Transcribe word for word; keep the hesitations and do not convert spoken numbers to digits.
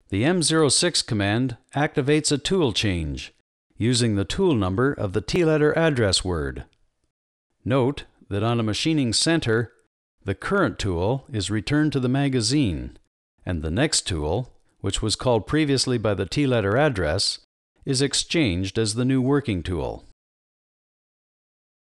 The M zero six command activates a tool change using the tool number of the T-letter address word. Note that on a machining center, the current tool is returned to the magazine, and the next tool, which was called previously by the T-letter address, is exchanged as the new working tool.